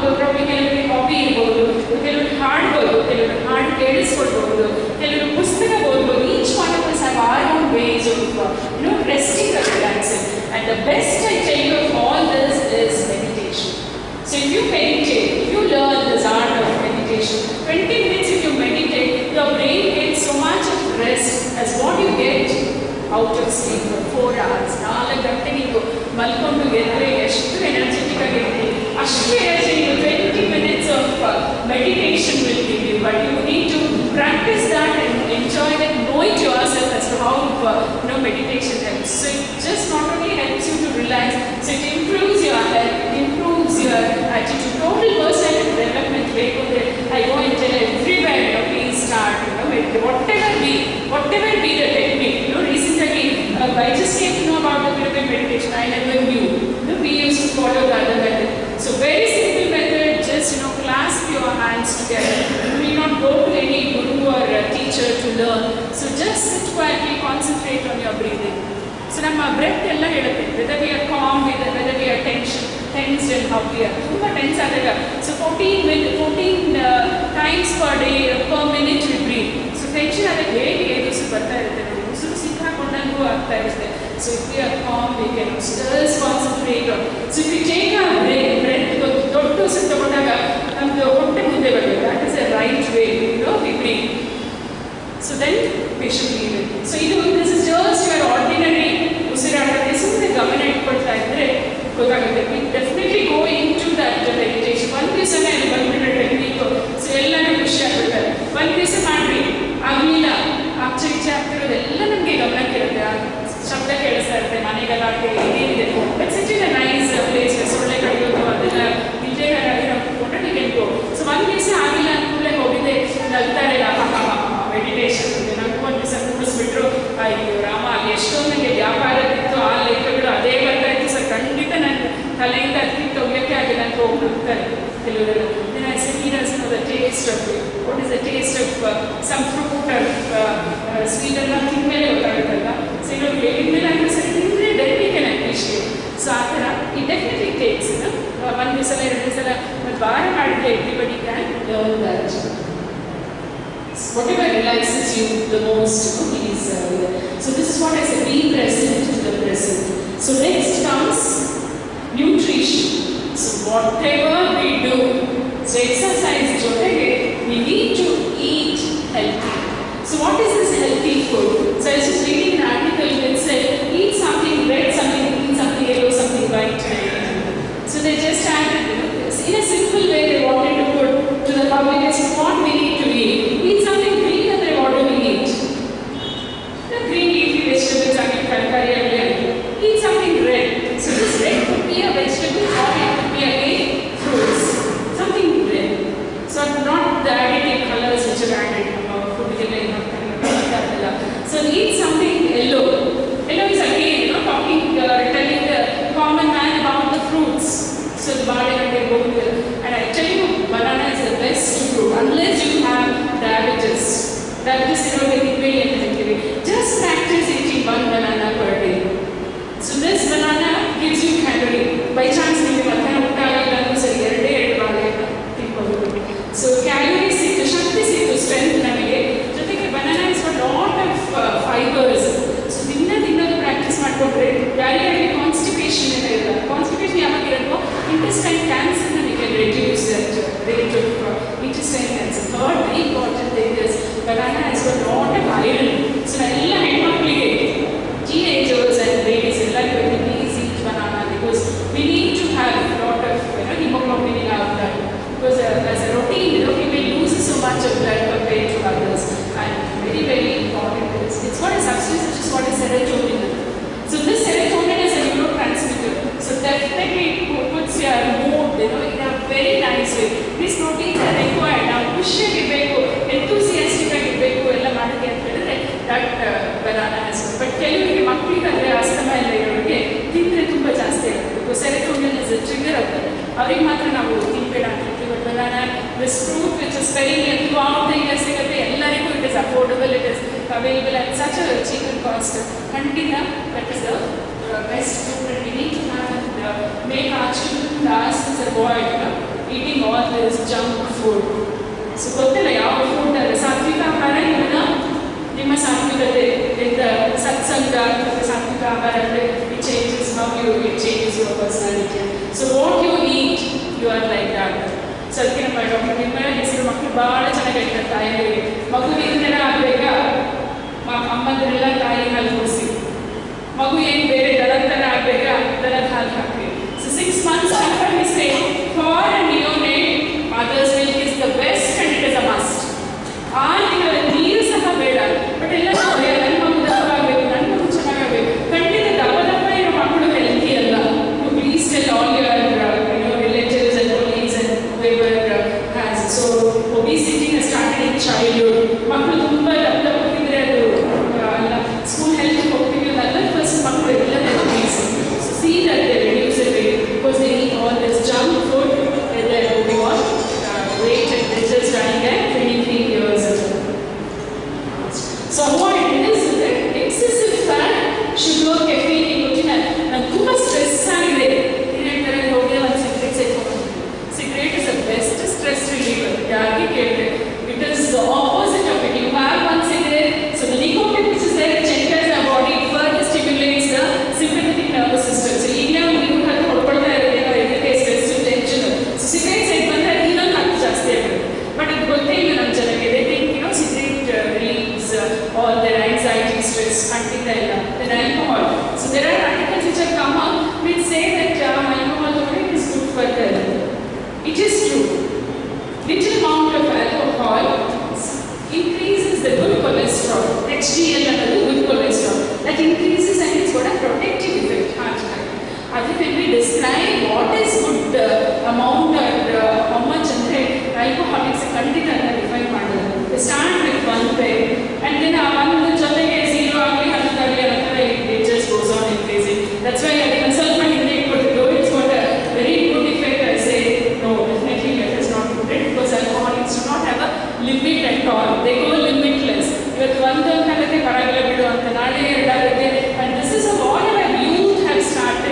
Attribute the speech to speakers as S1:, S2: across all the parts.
S1: probably ಕೆಲವರಿಗೆ hobby ಇರ್ಬೋದು, ಕೆಲವರು ಹಾಡ್ಬೋದು, ಕೆಲವರು ಹಾಡು ಕೇಳಿಸ್ಕೊಳ್ಬೋದು, ಕೆಲವರು ಪುಸ್ತಕ ಓದ್ಬೋದು. Each one of us have our own ways of resting or relaxing. And the best I tell you of all this is meditation. So if you meditate, if you learn this art of meditation, 20 minutes if you meditate, your brain gets so much of rest as what you get out of sleep for 4 hours. 4 ಗಂಟೆ ನೀವು ಮಲ್ಕೊಂಡು ಎದ್ರೆ ಎಷ್ಟು energetic ಆಗಿರ್ತೀವಿ, ಅಷ್ಟು energy 20 minutes of meditation will give you. But you need to practice that and enjoy that, know it yourself as to how meditation helps. So it just not only helps you to relax, so it improves your health, it improves your attitude, total personality development. I go and tell everywhere, please start, whatever be the technique. Recently, I just came to know about the pyramid meditation. I never knew. We used to follow the other method. So very simple method, just clasp your hands together. You will not go to any guru or teacher to learn. So just sit quietly, concentrate on your breathing. So ನಮ್ಮ breath ಎಲ್ಲ ಹೇಳುತ್ತೆ, whether we are calm, whether we are tensed and how we are ತುಂಬ tense ಆದಾಗ. So 14 times per day, per minute we breathe. So tension ಆದಾಗ ಹೇಗೆ ಉಸಿರು ಬರ್ತಾ ಇರುತ್ತೆ ನೋಡಿ, ಉಸಿರು ಸಿಕ್ಕಾಕೊಂಡಂಗೂ ಆಗ್ತಾ ಇರುತ್ತೆ. So if we are calm, we can just concentrate on. So if we take our breath, ದೊಡ್ಡ ಉಸಿರು ತಗೊಂಡಾಗ ನಮ್ದು ಹೊಟ್ಟೆ ಮುಂದೆ ಬರಬೇಕು. That is the right way, we breathe. So then we should leave it. So this is just your ordinary ಉಸಿರಾಟಕ್ಕೆ ಸುಮ್ಮನೆ ಗಮನ ಇಟ್ಕೊಳ್ತಾ ಇದ್ರೆ ಗೊತ್ತಾಗುತ್ತೆ. We definitely go into that meditation. ಒಂದು ದಿವಸನೇ ಬಂದ್ಬಿಟ್ರೆ ಟೆಕ್ನಿಕ್, ಸೊ ಎಲ್ಲರೂ ಖುಷಿ ಆಗ್ಬಿಡ್ತಾರೆ. ಒಂದು ದಿವಸ ಮಾಡ್ರಿ, ಆಗಲಿಲ್ಲ, ಆಚೆ ಈಚೆ ಆಗ್ತಿರೋದೆಲ್ಲ ನಮಗೆ ಗಮನಕ್ಕಿರುತ್ತೆ. ಶಬ್ದ ಕೇಳಿಸ್ತಾ ಇರುತ್ತೆ, ಮನೆಗಲಾಟೆ ಇದೇನಿದೆ. But sit in a nice place, ಸೊಳ್ಳೆ ಕಡಿಯೋದು ಅದೆಲ್ಲ ಇಲ್ಲೇ ಕುತ್ಕೊಂಡ್ರೆ ನೀವು ಹೇಳ್ಕೋ. ಸೊ ಒಂದು ದಿವಸ ಆಗಿಲ್ಲ ಅಂದ್ಕೂಡಲೇ ಹೋಗಿದ್ದೆ ನಗ್ತಾರೆ, ಮೆಡಿಟೇಷನ್ ನನಗೂ ಒಂದು ದಿವಸ ಕೂಡಿಸ್ಬಿಟ್ರು. ಅಯ್ಯೋ ರಾಮ, ಅಲ್ಲಿ ಎಷ್ಟೊಂದು ನನಗೆ ವ್ಯಾಪಾರದಿತ್ತು, ಆ ಲೆಕ್ಕಗಳು ಅದೇ ಬರ್ತಾ ಇತ್ತು ಸರ್, ಖಂಡಿತ ನನ್ನ ತಲೆಯಿಂದ ಅಕ್ಕಿ ತೊಗೊಳಕ್ಕೆ ಆಗಿಲ್ಲ ಅಂತ ಹೋಗ್ಬಿಡ್ತಾರೆ ಕೆಲವರು. Then I said, he doesn't know the taste of it. What is the taste of some fruit or sweet ಎಲ್ಲ ತಿಂದ್ಮೇಲೆ ಗೊತ್ತಾಗುತ್ತಲ್ಲ. ಸೊ ಹೇಳಿದ್ಮೇಲೆ ಅಂದರೆ ಸರಿ ತಿಂದರೆ then we can appreciate. So ಆ ಥರ it definitely takes, ಒಂದು ದಿವಸ 2 ಸಲ ಒಂದು ವಾರ ಮಾಡಿದ್ರೆ everybody can learn that. Whatever relaxes you the most, is so this is what I said, being present to the present. So next comes nutrition. So whatever we do, so exercise jotege, we need to eat healthy. So what is this healthy food? So I was just reading an article that said eat something red, something green, something yellow, something white. So they just added in a simple way they wanted to put to the public as what we need to eat. Eat something green, and then what do we eat? The green leafy vegetables, tarkari agli. Eat something red. So this red could be a vegetable or it could be again fruits. Something red. So not the additive colors which are added food. So eat something yellow. Yellow is again talking, telling the common man about the fruits. So the and I tell you, banana is the best fruit unless you have diabetes. Diabetes just practice eating 1 banana per day. So this banana gives you calorie. By chance you so calories sikku, shakti sikku, strength namige. Jotege banana is got lot of fibers. So dinna practice ಮಾಡ್ಕೊಂಡ್ರೆ ಯಾರಿಗಾರಿಗೆ constipation ಇರಲ್ಲ. Constipation ಯಾವಾಗ ಇರಲ್ವೋ intestine cancer we can reduce that rate of intestine cancer. Third very important thing is banana has got lot of iron. So ಎಲ್ಲ ಹೆಣ್ಮಕ್ಳಿಗೆ teenagers and babies ಎಲ್ಲರಿಗೂ please eat banana because we need to have lot of hemoglobin in our blood. Because as a routine, we may lose so much of blood compared to others. And very, very important. It's what a substance which is what is serotonin. So this serotonin is a neurotransmitter. So definitely it puts your mood, in a very nice way. These proteins are required. Now push irbeko, enthusiastic irbeko, ella madike anta ಹೇಳಿದ್ರೆ that banana has. But ಕೆಲವರಿಗೆ ಮಕ್ಕಳಿಗೆ asthma ಎಲ್ಲ ಇರೋರಿಗೆ ತಿಂದ್ರೆ ತುಂಬಾ ಜಾಸ್ತಿ ಆಗುತ್ತೆ. Because serotonin is a trigger of that. ಅವ್ರಿಗೆ ಮಾತ್ರ ನಾವು ತಿನ್ಬೇಡ ಅಂತ ಹೇಳ್ತೀವಿ. But banana, this fruit which is very throughout the year ಸಿಗುತ್ತೆ, ಎಲ್ಲರಿಗೂ it is affordable, it is available at such a cheap cost. Kantina, that is the best food that we need to have and make our children, ourselves avoid eating this junk food. So ಗೊತ್ತಿಲ್ಲ ಯಾವ food ಸಾತ್ವಿಕ ಆಹಾರ ಇವನ್ನ ನಿಮ್ಮ ಸಾತ್ವಿಕತೆ ಇಂದ ಸತ್ಸಂಗ ಸಾತ್ವಿಕ ಆಹಾರ ಅಂದ್ರೆ it changes how you it changes your personality. So what you eat you are like that. So ಅದಕ್ಕೆ ನಮ್ಮ ಡಾಕ್ಟರ್ ನಿಮ್ಮ ಹೆಸರು ಮಕ್ಕಳು ಬಹಳ ಚೆನ್ನಾಗಿ ಹೇಳ್ತಾರೆ ತಾಯಿಗಳಿಗೆ ಮಗು ಈ ಥರ ಆಗಬೇಕಾ ಅಮ್ಮಂದರೆಲ್ಲ ತಾಯಿ ಹಾಲು ಕೊಡಿಸಿ ಮಗು ಏನು ಬೇರೆ ದನದ ಥರ ಆಗಬೇಕಾ ದನದ ಹಾಲು ಹಾಕಿ. So 6 months after we say for a neonate mother's milk is the best and it is a must. ನೀರು ಸಹ ಬೇಡ ಬಟ್ ಎಲ್ಲ ನನ್ನ ಮಗು ದಪ್ಪವಾಗಬೇಕು ನನ್ನ ಮಗು ಚೆನ್ನಾಗಬೇಕು ಖಂಡಿತ ದಪ್ಪ ಇರೋ ಮಕ್ಕಳು ಹೆಲ್ತಿ ಅಲ್ಲ. Please tell all your relatives and colleagues and whoever has. So obesity has started in childhood. ಮಕ್ಕಳು ತುಂಬಾ ದಪ್ಪಕ್ಕಿದ್ರೆ ಅದು ಸ್ಕೂಲ್ ಹೆಲ್ತ್ ಹೋಗ್ತೀವಿ 40% ಮಕ್ಕಳು ಎಲ್ಲ obese. So see that they reduce the weight because they eat all this junk food and they are moving on weight and they're just dying at 23 years. So avoid this excessive fat, sugar, caffeine, nicotine. ನಾನು ತುಂಬಾ stress ಆಗಿದೆ ಹೇಳ್ತಾರೆ ಹೋಗಿ ಒಂದು cigarette ಸೇರ್ಕೊಂಡು. Cigarette is the best stress reliever. ಯಾರಿಗೆ ಕೇಳಿದ್ರೆ it is the opposite of it. You have one cigarette so the nicotine which is there which enters the body further stimulates the sympathetic nervous system. So ಈಗ ನಾವು ನೀವು ಅದು ಹೊಡ್ಕೊಳ್ತಾ ಇರೋದು ಇದಕ್ಕೆ stress tension. So cigarette side ಬಂದರೆ ಇನ್ನೊಂದು ಹತ್ತು ಜಾಸ್ತಿ ಆಗುತ್ತೆ. ಬಟ್ ಅದು ಗೊತ್ತೇ ಇಲ್ಲ ನಮ್ಮ ಜನಕ್ಕೆ. They think cigarette relieves all their anxiety, stress, ಅಂತಿದ್ದ ಇಲ್ಲ. Then alcohol. So there are articles which have come up which say that alcohol is good for health. It is true. Little amount of alcohol increases the good cholesterol. HDL ಅನ್ನೋದು good cholesterol. That increases and it's got a protective effect. When we describe what is good amount or how much ಅಂದ್ರೆ alcoholics ಖಂಡಿತ ಅದನ್ನ define ಮಾಡೋದು. They start with 1 peg and then ಒಂದು ಜೊತೆಗೆ 0 ಆಗಲಿ 10 ಆಗಲಿ ಅನ್ನೋ it just goes on increasing. That's why I consult my intake ಕೊಟ್ಟಿದ್ದು it's got a very good effect. I say no, definitely let us not put it because alcoholics do not have a limit at all. They go limitless. ಇವತ್ತು ಒಂದು ಕಾಲಕ್ಕೆ ಪರವಾಗಿಲ್ಲ ಬಿಡು ಅಂತ ನಾಳೆ 2 ಆಗುತ್ತೆ. And this is a lot of youth have started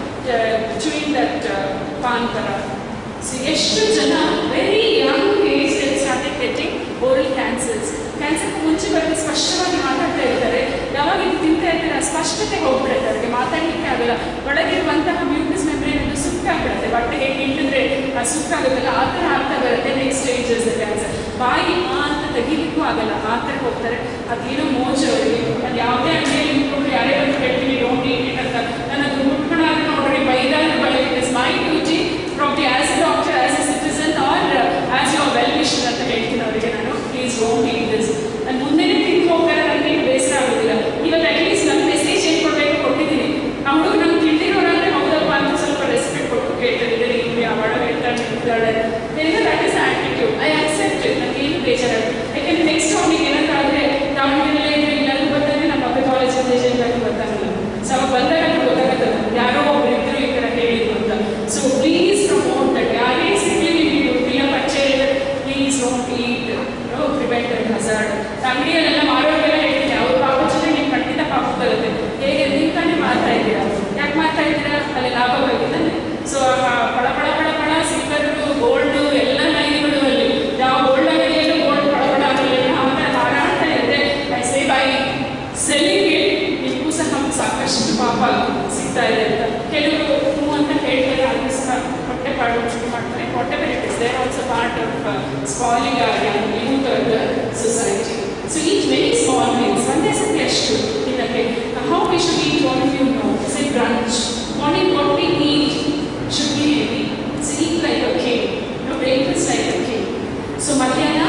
S1: chewing that pan tara. So ಎಷ್ಟು ಜನ very young age they started getting oral cancers. Cancer ಮುಂಚೆ ಬರುತ್ತೆ ಸ್ಪಷ್ಟವಾಗಿ ಮಾತಾಡ್ತಾ ಇರ್ತಾರೆ. ಯಾವಾಗ ಇದು ತಿಂತಾ ಇರ್ತಾರೆ ಸ್ಪಷ್ಟತೆ ಹೋಗ್ಬಿಡುತ್ತೆ. ಅವ್ರಿಗೆ ಮಾತಾಡಲಿಕ್ಕೆ ಆಗಲ್ಲ. ಒಳಗಿರುವಂತಹ ಮ್ಯೂಕಸ್ ಮೆಂಬ್ರೇನ್ ಅದು ಸುಕ್ಕಾಗ್ಬಿಡುತ್ತೆ. ಬಟ್ಟೆ ಹೇಗೆ ಇಟ್ಟಿದ್ರೆ ಅದು ಸುಕ್ಕಾಗುತ್ತಲ್ಲ ಆ ಥರ ಆಗ್ತಾ ಬರುತ್ತೆ. Next stages cancer. ಬಾಯಿ ಅಂತ ತೆಗಿಲಿಕ್ಕೂ ಆಗಲ್ಲ ಆ ಥರ ಹೋಗ್ತಾರೆ. ಅದೇನೋ ಮೋಜ ಅವರಿಗೆ. ಅದು ಯಾವುದೇ ಅಂಗಡಿಯಲ್ಲಿ ನಿಂತ್ಕೊಂಡು ಯಾರೇ ಬಂದು ಹೇಳ್ತೀನಿ ಡೋಂಟ್ ಈಟ್ ಇಟ್ ಅಂತ ನಾನು ಅದು ಮುಟ್ಕೊಂಡಾದ್ರೆ ನೋಡ್ರಿ ಬೈದಾದ್ರೆ ಬೈ it is my duty probably as a doctor, as a citizen or as your well-wisher ಅಂತ ಹೇಳ್ತೀನಿ ಅವರಿಗೆ ನಾನು ಪ್ಲೀಸ್ ಡೋಂಟ್ ಈಟ್ ದಿಸ್. ನಾನು ಮುಂದೆನೇ ತಿಂದು ಹೋಗ್ತಾರೆ ನನಗೆ ಬೇಸರ ಆಗೋದಿಲ್ಲ. ಇವತ್ತು ಅಟ್ಲೀಸ್ಟ್ ನನ್ನ ಮೆಸೇಜ್ ಏನು ಕೊಡಬೇಕು ಕೊಟ್ಟಿದ್ದೀನಿ. ಆ ಹುಡುಗ ನಮ್ಗೆ ತಿಳಿದಿರೋರಾದ್ರೆ ಹೌದಪ್ಪ ಅಂತ ಸ್ವಲ್ಪ ರೆಸ್ಪೆಕ್ಟ್ ಕೊಟ್ಟು ಕೇಳ್ತಿದ್ದಾರೆ. ಇಲ್ಲಿ ಅವಳ ಹೇಳ್ತಾಳೆ ನಿಂತಾಳೆ that is attitude. I accept it. ನನಗೇನು ಬೇಜಾರಾಗುತ್ತೆ. ಯಾಕೆಂದ್ರೆ ನೆಕ್ಸ್ಟ್ ಅವ್ನಿಗೆ ಏನಾದ್ರು ಆದರೆ ದಾವಣಗೆರೆಯಲ್ಲೇ ಇದ್ರೆ ಇಲ್ಲಾದ್ರೂ ಬರ್ತಾನೆ ನಮ್ಮ ಅಪ್ಪ ಕಾಲೇಜ್ ಇಂಜಿನಿಯರಿಂಗ್ ಗೊತ್ತಾಗಲ್ಲ. ಸೊ ಅವಾಗ ಬಂದಾಗ ಗೊತ್ತಾಗತ್ತಲ್ಲ ಯಾರೋ ಒಬ್ರು ಇದ್ರು ಈ ಥರ ಹೇಳಿದ್ರು ಅಂತ. So please promote that. ಯಾರೇ ಸಿಗ್ಲಿ ನೀವು ಗೊತ್ತಿಲ್ಲ ಪರಿಚಯ ಇಲ್ಲ please don't eat prevent that hazard. ಅಂಗಡಿಯಲ್ಲೆಲ್ಲ ಮಾರೋರಿಗೆಲ್ಲ ಹೇಳ್ತೀನಿ ಅವ್ರ ಪಾಪ ಜೊತೆ ನೀವು ಖಂಡಿತ ಪಾಪ ಬರುತ್ತೆ. ಹೇಗೆ ನೀವು ತಾನೇ ಮಾಡ್ತಾ ಇದ್ದೀರಾ ಯಾಕೆ ಮಾಡ್ತಾ ಇದ್ದೀರಾ ಅಲ್ಲಿ ಲಾಭ ಬರುತ್ತಾನೆ. ಸೊ ಪಳ ಪಳ ಪಳ ಪಳ ಸಿಲ್ವರು ಗೋಲ್ಡು ಎಲ್ಲ ಲೈನ್ಗಳು ಅಲ್ಲಿ ಯಾವ ಗೋಲ್ಡ್ ಅಂಗಡಿಯಲ್ಲೂ ಗೋಲ್ಡ್ ಪಳ ಪಳ ಆಗಲಿ ಆಗ ಹಾರಾಡ್ತಾ ಇದ್ದರೆ ಐ ಸೇ ಬೈ ಸೆಲ್ಲಿಂಗ್ ನಿಮಗೂ ಸಹ ಸಾಕಷ್ಟು ಪಾಪ ಸಿಗ್ತಾ ಇದೆ ಅಂತ. ಕೆಲವರು ಹ್ಞೂ ಅಂತ ಹೇಳ್ತಾರೆ ಅದು ಸಹ ಹೊಟ್ಟೆ ಪಾಡು ಶುರು ಮಾಡ್ತಾರೆ. ಹೊಟ್ಟೆ ಬೇರೆ it is there also part of spoiling youth of the society. So eat very small meals ಒಂದೇ ಸತಿ ಅಷ್ಟು ತಿನ್ನಕ್ಕೆ. How we should eat all of you know say brunch morning what we eat should be heavy. So eat like a king. Breakfast like a king. So ಮಧ್ಯಾಹ್ನ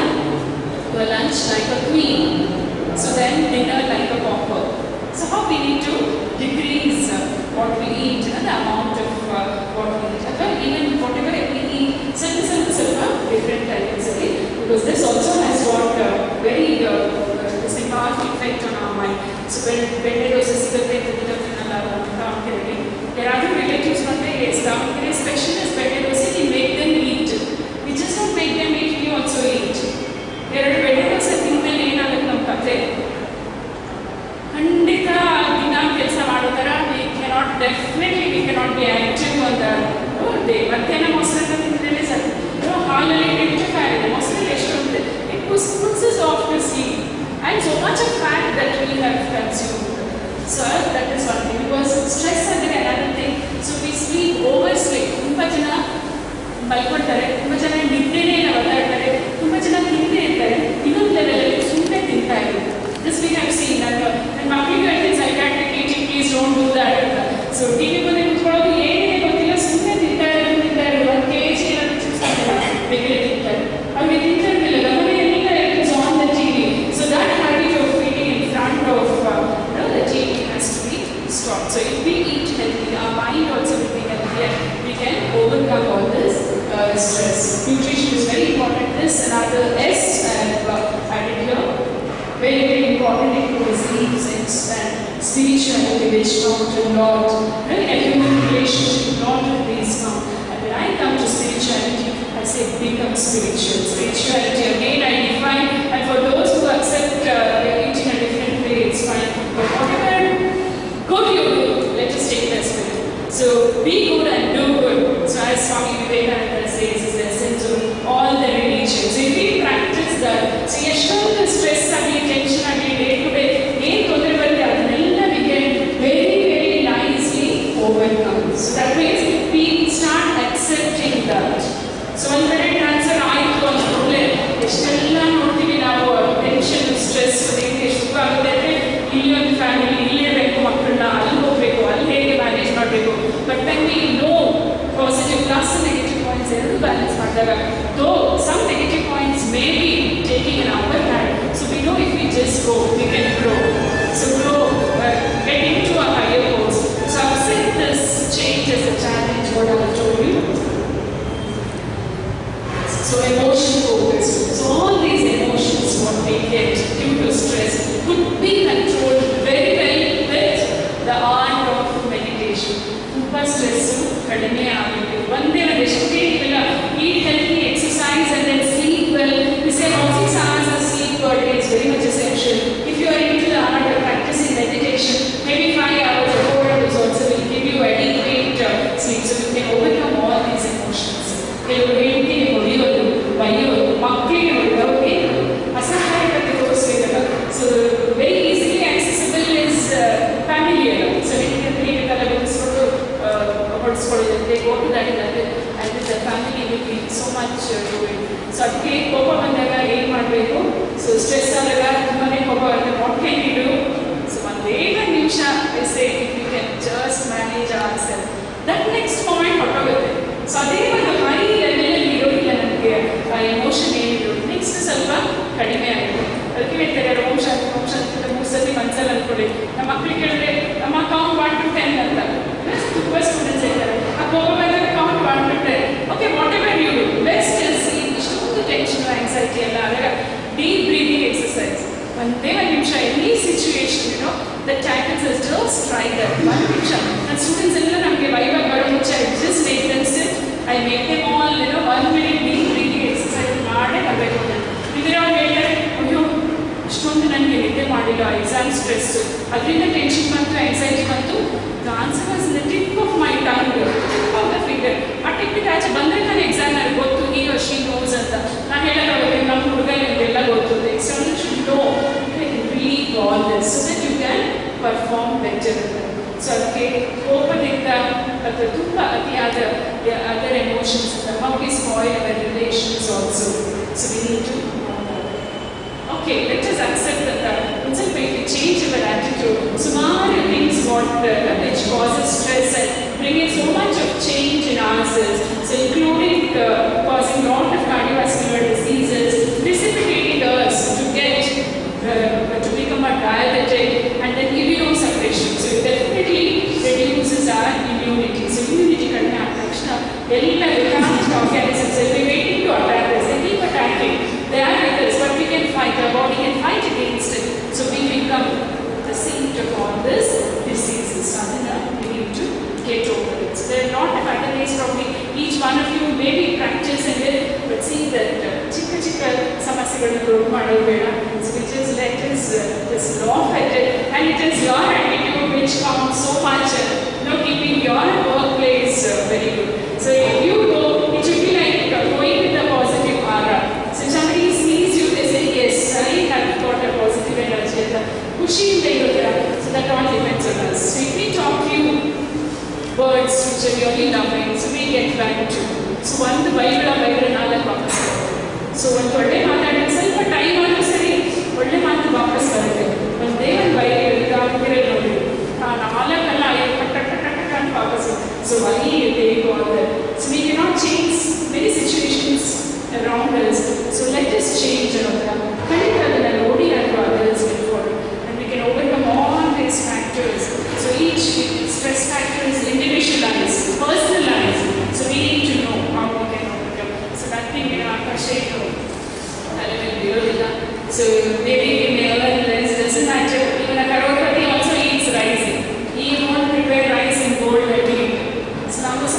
S1: lunch like a queen. So then dinner like a pauper. So how we need to decrease what we eat and the amount of what we eat. But even whatever we eat, certain different types of it, because this also has got very powerful effect on our mind. So when it was a cigarette, there are other ಮಲ್ಕೊಳ್ತಾರೆ, ತುಂಬ ಜನ ನಿದ್ದೆನೇ ಇಲ್ಲ ಒದ್ದಾಡ್ತಾರೆ, ತುಂಬ ಜನ ತಿಂದೇ ಇರ್ತಾರೆ, ಇನ್ನೊಂದು ಲೆವೆಲಲ್ಲಿ ಸುಮ್ಮನೆ ತಿಂತಾ ಇರೋದು. This we have seen. ನನ್ನ ಮಕ್ಕಳಿಗೆ ಹೇಳ್ತೀನಿ psychiatric eating please don't do that ಅಂತ. ಸೊ ಟಿವಿ ಮುಂದೆ ಕುತ್ಕೊಳ್ಳೋದು ಏನೇನೇ ಗೊತ್ತಿಲ್ಲ, ಸುಮ್ಮನೆ ತಿಂತಾ ಇರೋದು 1 kg ಏನಾದ್ರು ಚಿಪ್ಸ್ ಹಾಕಿಲ್ಲ ಬೇಗನೆ ತಿಂತಾರೆ. ಅವ್ರಿಗೆ ತಿಂತಾ ಇರಲಿಲ್ಲ, ಗಮನ ಎಲ್ಲ is on the TV. So that habit of feeding in front of the TV has to be stopped. So if we eat healthy, our mind also will be healthy and we can overcome all this stress. Nutrition is very important. This another S I have added here. Very, very important includes sleeps and spirituality, which count a lot. A human relationship, lot of these count. And when I come to spirituality, I say become spiritual. Spirituality again I define, and for those who accept eating a different way, it's fine. But whatever good you do, let us take that spirit. So be good and do good. So as Swami Vivekananda says, is the essence of all the religions. If we practice that, so the stress agli, tension agli, day to day, ಏನು ತೊಂದರೆ ಬರುತ್ತೆ ಅದನ್ನೆಲ್ಲ we can very, very nicely overcome. So that means we start accepting that. So ಒಂದು ಕಡೆ transfer ಆಯಿತು ಅಂದ್ಕೊಂಡ್ರೆ ಎಷ್ಟೆಲ್ಲ ನೋಡ್ತೀವಿ ನಾವು, ಟೆನ್ಷನ್, ಸ್ಟ್ರೆಸ್, ಎಷ್ಟು ಸುಖ ಆಗುತ್ತೆ ಅಂದರೆ ಇಲ್ಲಿ ಒಂದು ಫ್ಯಾಮಿಲಿ, ಇಲ್ಲಿರಬೇಕು ಮಕ್ಕಳನ್ನ, ಅಲ್ಲಿ ಹೋಗಬೇಕು, ಅಲ್ಲಿ ಹೇಗೆ ಮ್ಯಾನೇಜ್ ಮಾಡಬೇಕು. But when we know positive plus negative points ಎರಡು ಬ್ಯಾಲೆನ್ಸ್ ಮಾಡಿದಾಗ, though some negative points may be taking on our hand, so we know if we just go we can grow. So grow, get into a higher goals. So I would say this change as a challenge, what I have told you. So emotion focus. So all these emotions what we get due to stress could be controlled very well with the art of meditation. Super stress kadime agute. Onde adeshke illa eat healthy, exercise and then sleep well. We say about 6 hours of sleep per day is very much essential. If you are into the art of practicing meditation, maybe 5 hours or 4 hours also will give you adequate sleep, so you can overcome all these emotions. ಕೆಲವರು ಹೇಳ್ತೀನಿ ಹೊಡೆಯೋದು, ಬೈಯೋದು, ಮಕ್ಕಳಿಗೆ ಹೊಡೆಯೋದು, ಅಸಹಾಯಕತೆ ತೋರಿಸ್ಬೇಕಲ್ಲ. So very easily accessible is familiar. So ನಿಮಗೆ ಕ್ರೀಡೆಲ್ಲ ಬೆಳೆಸ್ಕೊಂಡು ಹೊಡಿಸ್ಕೊಳ್ಳೋದಂತೆ go to that and the family will be so much to it. So ಅದಕ್ಕೆ ಕೋಪ ಬಂದಾಗ ಏನು ಮಾಡಬೇಕು, ಸೊ ಸ್ಟ್ರೆಸ್ ಆದಾಗ ತುಂಬಾ ಕೋಪ ಬರುತ್ತೆ, what can you do? So ಒಂದೇ ಒಂದು ನಿಮಿಷ ಎಸೆ if you can just manage ourself, that next moment ಹೊರಟೋಗುತ್ತೆ. ಸೊ ಅದೇ ಒಂದು ಹೈ ಲೆವೆಲಲ್ಲಿ ಇರೋದಿಲ್ಲ ನಮಗೆ ಆ ಎಮೋಷನ್ ಏನಿದ್ರು, ನೆಕ್ಸ್ಟ್ ಸ್ವಲ್ಪ ಕಡಿಮೆ ಆಗಿದೆ. ಅದಕ್ಕೆ ಹೇಳ್ತಾರೆ ಓಂ ಶಾಂತಿ 3 ಸತಿ ಮನಸ್ಸಲ್ಲಿ ಅಂದ್ಕೊಳ್ಳಿ. ನಮ್ಮ ಮಕ್ಕಳಿಗೆ ಕೇಳಿದ್ರೆ ನಮ್ಮ ಕೌಂಟ್ 1 to 10 ಅಂತ, ತುಂಬ ಸ್ಟೂಡೆಂಟ್ಸ್ ಹೇಳ್ತಾರೆ ಆ ಕೋಪ ಬಂದಾಗ count 1 to 10. Okay, whatever you do, best is ಇಷ್ಟೊಂದು ಟೆನ್ಷನ್ ಆಂಗ್ಸೈಟಿ ಎಲ್ಲ ಆದಾಗ ಡೀಪ್ ಬ್ರೀದಿಂಗ್ ಎಕ್ಸಸೈಸ್, ಒಂದೇ ಒಂದು ನಿಮಿಷ any situation you know that tackles us, just try that 1 ನಿಮಿಷ. ನನ್ನ ಸ್ಟೂಡೆಂಟ್ಸ್ ಎಲ್ಲ ನಮಗೆ ವೈವಾಗ ಬರೋ ಮುಂಚೆ I just make them sit, I make them all 1 minute deep breathing exercise ಮಾಡೇ ಬರಬೇಕು ಅಂತ. ಇದ್ರೆ ಅವ್ರು ಹೇಳ್ತಾರೆ ಅಯ್ಯೋ ಇಷ್ಟೊಂದು ನನಗೆ ನಿದ್ದೆ ಮಾಡಿಲ್ಲ, ಎಕ್ಸಾಮ್ ಸ್ಟ್ರೆಸ್, ಅದರಿಂದ ಟೆನ್ಷನ್ ಬಂತು, ಆಂಗ್ಸೈಟಿ ಬಂತು. The answer was in the tip of my tongue, tip of the finger. ಆ ಟಿಪ್ಪಿಗೆ ಆಚೆ ಬಂದರೆ ನಾನು ಎಕ್ಸಾಮ್ ನನಗೆ ಗೊತ್ತು, ಹಿ ಆರ್ ಶಿ ನೋಸ್ ಅಂತ ನಾನು ಹೇಳಲ್ಲ. ಅವ್ರಿಗೆ ನಮ್ಮ ಹುಡುಗ ನಿಮಗೆಲ್ಲ ಗೊತ್ತು, external should no relieve all this so that you can perform better. So ಅದಕ್ಕೆ ಕೋಪದಿಂದ ಅಥವಾ ತುಂಬ ಅತಿಯಾದ other emotions how we spoil our relations also. So we need to okay, let us accept that it's a way to change our attitude. Sumaru things what which causes stress and bringing so much of change in ourselves, so including causing lot of cardiovascular diseases, precipitating us to get to become a diabetic and then immunosuppression. So it definitely reduces our immunity. So immunity kadme aada takshana ella economic organisms will be waiting to attack us. They keep attacking. They are with us, but we can fight. Our body can fight against it. So we become the saint of all this diseases. Sadhana, we need to get over it. So there are a lot of other ways probably each one of you maybe practice and will, but see that chikka samasyagalanu grow madodu veda. So we just let us just laugh at it, and it is your attitude which counts so much, keeping your workplace very good. So if you go, it should be like going with a positive aura. So if somebody sees you, they say yes, I have got a positive energy and ಖುಷಿಯಿಂದ ಇರೋದಿಲ್ಲ. So that all depends on us. So if we talk to you words which are really loving, so we get back to. So one the think Akash so maybe we may learn less, doesn't matter. Even a Karotpati also eats rice. He won't prepare rice in gold every week. So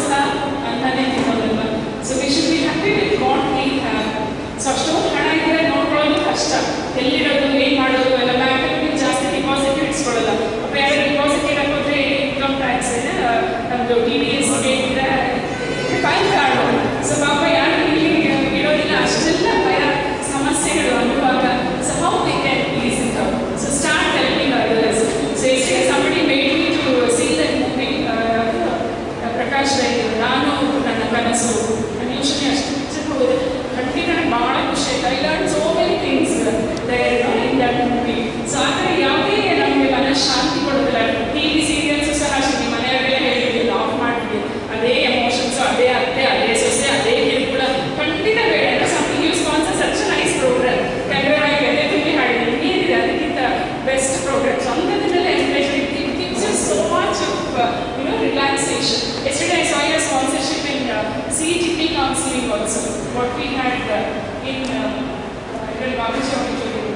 S1: we should be happy with what we have. So ಅಷ್ಟೊಂದು ಹಣ ಇದ್ರೆ ನೋಡ್ಕೊಳ್ಳೋದು ಕಷ್ಟ. ಎಲ್ಲಿರೋದು ಏನು ಮಾಡೋದು ಎಲ್ಲ ಬ್ಯಾಂಕಲ್ಲಿ ಜಾಸ್ತಿ ಡಿಪಾಸಿಟ್ ಇಟ್ಸ್ಕೊಳ್ಳಲ್ಲ. ಬೇರೆ ಡಿಪಾಸಿಟ್ ಹಾಕಿದ್ರೆ ಇನ್ಕಮ್ ಟ್ಯಾಕ್ಸ್ ನಮ್ಮದು TDS ಇದ್ರೆ ಫೈನ್ ಕಾರ್ಡು. ಸೊ ಪಾಪ ಯಾರು ಇಲ್ಲಿ ಇಡೋದಿಲ್ಲ ಅಷ್ಟೆಲ್ಲ ಭಯ ಸಮಸ್ಯೆಗಳು ಅನುಭವ. So how we can ease it out? So start helping others. So yesterday somebody made me to see that movie. Prakash Rai, ನಾನು ನನ್ನ ಕನಸು. Usually ಅಷ್ಟು ಪಿಕ್ಚರ್ ಹೋಗಿದೆ. ಖಂಡಿತ ನನಗೆ ಬಹಳ ಖುಷಿ ಆಯ್ತು. I learned so many things there in that movie. So ಆ ಥರ ಯಾವುದೇ ನಮಗೆ ಮನಃಶಾಂತಿ ಕೊಡೋದಿಲ್ಲ. TV ಸೀರಿಯಲ್ಸು ಸಹ ಅಷ್ಟೇ ಮನೆಯವರೆಲ್ಲ ಹೇಳಿದ್ದಿಲ್ಲ ಆಫ್ ಮಾಡ್ತೀವಿ. ಅದೇ ಎಮೋಷನ್ಸು, ಅದೇ ಅತ್ತೆ, ಅದೇ ಸೊಸೆ, ಅದೇ ಕಿರುಕುಳ ಖಂಡಿತ ಬೇಡ. Something you sponsor such a nice program. ಕನ್ನಡವಾಗಿ ಬೆಲೆ ತುಂಬಿ ಹಾಡಿದ್ರೆ ಏನಿದೆ ಅದಕ್ಕಿಂತ ಬೆಸ್ಟ್ ಪ್ರೋಗ್ರಾಮ್. ಸ್ವಂತದಲ್ಲೇ encouragement gives you so much of relaxation. Yesterday I saw your sponsorship in CETP counseling also. What we had in Babaji Auditorium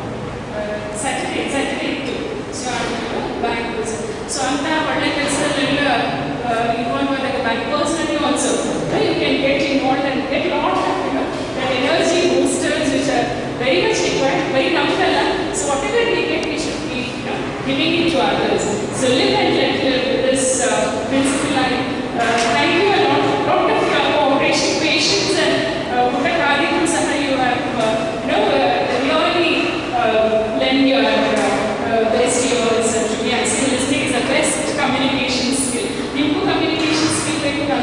S1: Saturday too. So I'm back. So I'm ಒಳ್ಳೆ ಕೆಲಸದಲ್ಲೆಲ್ಲ involved with like a bank personally also. You can get involved and get a lot of that energy boosters which are very much required, very number. So whatever we get, we should be giving it to others. So live and let live with this principle. Thank you a lot of your cooperation, patience, and Mutakadikum Saha, you have really lend your best years to me. And still listening is the best communication skill. Nimpu communication skill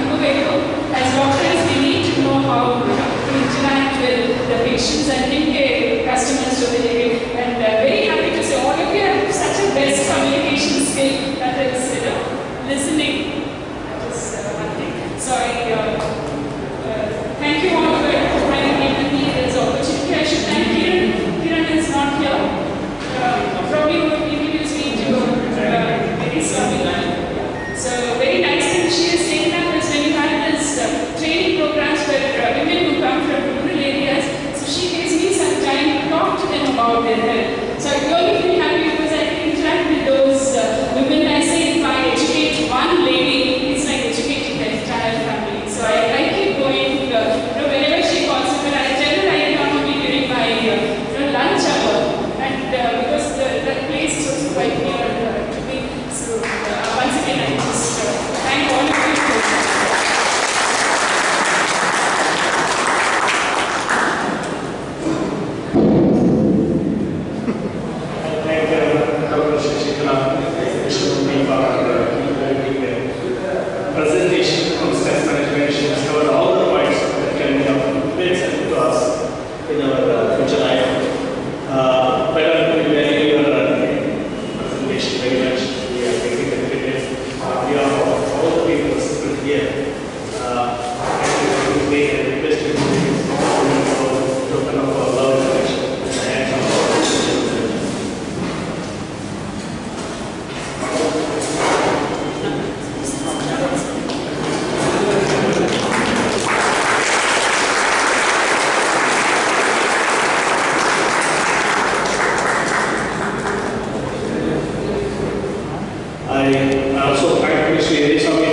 S1: as doctors, we need to know how to interact with the patients and customers to the and very happy to say all of you have such a best communication skill that is listening. That is one thing. So I thank you all for having given me this opportunity. I should thank Kiran. Kiran is not here. Probably would introduce me to very Swami. So very nice thing she is saying that is when you have this training programs where women who come from rural areas, so she gives me some time to talk to them about their health. So I really feel happy because I can interact with those women. I say if I educate one lady, it's like educating the entire family. So I keep going, whenever she calls me, I tell her I am not only during my lunch hour, and because the place is also quite near to me. So once again, I just thank all of you.
S2: Presentation on stress management. She has covered all the points that can be of great help to us in our future life. Madam, we value your presentation very much. We are taking benefited. We are all the people sitting here. We make a request to open up our love connection. I also thank Mr. Swami